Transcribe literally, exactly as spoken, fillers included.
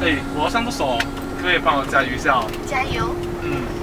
哎，我要上厕所，可不可以帮我加油一下哦？ 加油。 嗯。